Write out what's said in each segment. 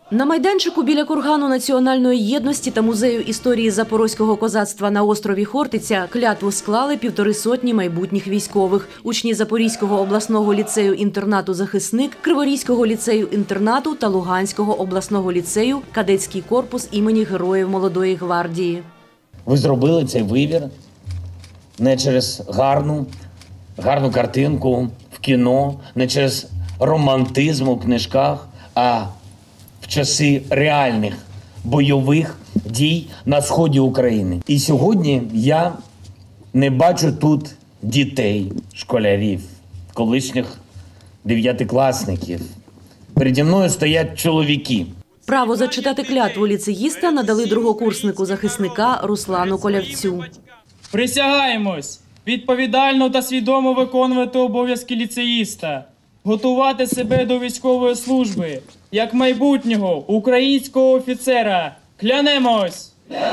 На майданчику біля кургану Національної єдності та Музею історії запорозького козацтва на острові Хортиця клятву склали 150 майбутніх військових. Учні Запорізького обласного ліцею-інтернату «Захисник», Криворізького ліцею-інтернату та Луганського обласного ліцею «Кадетський корпус імені Героїв Молодої гвардії». Ви зробили цей вибір не через гарну картинку в кіно, не через романтизм у книжках, а в часи реальних бойових дій на сході України. І сьогодні я не бачу тут дітей, школярів, колишніх дев'ятикласників. Переді мною стоять чоловіки. Право зачитати клятву ліцеїста надали другокурснику захисника Руслану Колявцю. Присягаємось відповідально та свідомо виконувати обов'язки ліцеїста, готувати себе до військової служби, як майбутнього українського офіцера. Клянемось!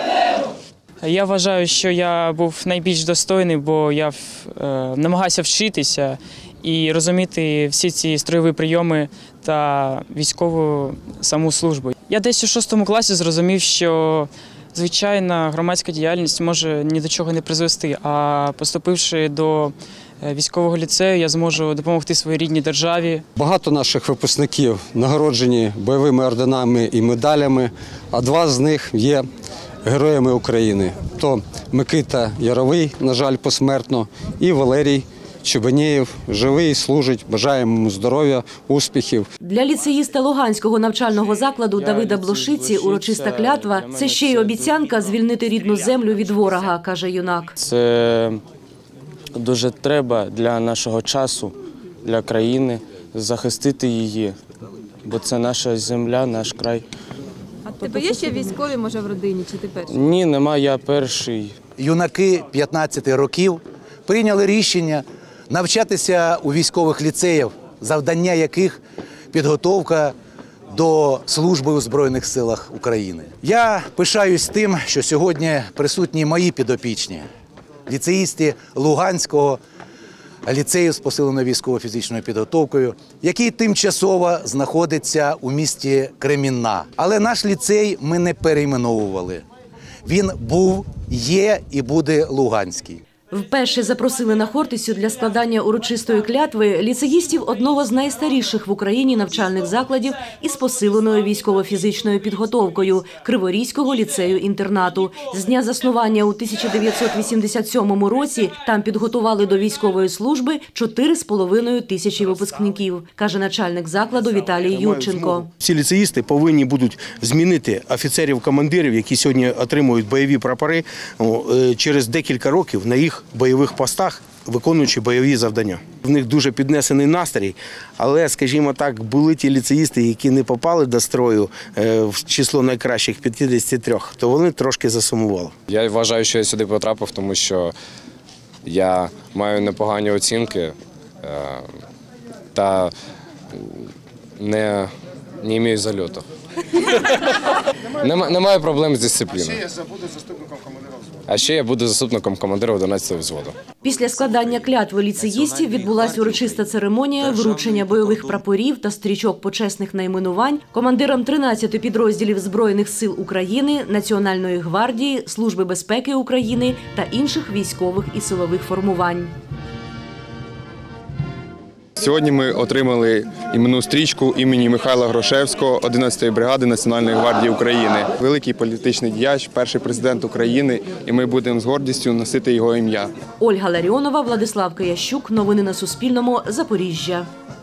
Я вважаю, що я був найбільш достойний, бо я намагався вчитися і розуміти всі ці строєві прийоми та військову саму службу. Я десь у 6 класі зрозумів, що звичайна громадська діяльність може ні до чого не призвести, а поступивши до військового ліцею, я зможу допомогти своїй рідній державі. Багато наших випускників нагороджені бойовими орденами і медалями, а 2 з них є героями України. То Микита Яровий, на жаль, посмертно, і Валерій Чубанєєв, живий, служить, бажаємо йому здоров'я, успіхів. Для ліцеїста Луганського навчального закладу Давида Блошиці урочиста клятва – це ще й обіцянка звільнити рідну землю від ворога, каже юнак. Це дуже треба для нашого часу, для країни, захистити її, бо це наша земля, наш край. А в тебе є ще військові, може, в родині, чи ти перший? Ні, нема, я перший. Юнаки 15 років прийняли рішення навчатися у військових ліцеях, завдання яких підготовка до служби у Збройних силах України. Я пишаюсь тим, що сьогодні присутні мої підопічні, ліцеїсти Луганського ліцею з посиленою військово-фізичною підготовкою, який тимчасово знаходиться у місті Кремінна. Але наш ліцей ми не перейменовували. Він був, є і буде Луганський. Вперше запросили на Хортицю для складання урочистої клятви ліцеїстів одного з найстаріших в Україні навчальних закладів із посиленою військово-фізичною підготовкою – Криворізького ліцею-інтернату. З дня заснування у 1987 році там підготували до військової служби 4,5 тисячі випускників, каже начальник закладу Віталій Юрченко. Ці ліцеїсти повинні будуть змінити офіцерів-командирів, які сьогодні отримують бойові прапори, через декілька років на їх бойових постах, виконуючи бойові завдання. В них дуже піднесений настрій, але, скажімо так, були ті ліцеїсти, які не попали до строю в число найкращих 53, то вони трошки засумували. Я вважаю, що я сюди потрапив, тому що я маю непогані оцінки та не маю зальоту. Немає проблем з дисципліною. А ще я буду заступником командира 11-го взводу. Після складання клятви ліцеїстів відбулася урочиста церемонія вручення бойових прапорів та стрічок почесних найменувань командирам 13 підрозділів Збройних сил України, Національної гвардії, Служби безпеки України та інших військових і силових формувань. Сьогодні ми отримали іменну стрічку імені Михайла Грошевського, 11-ї бригади Національної гвардії України. Великий політичний діяч, перший президент України, і ми будемо з гордістю носити його ім'я. Ольга Ларіонова, Владислав Киящук. Новини на Суспільному. Запоріжжя.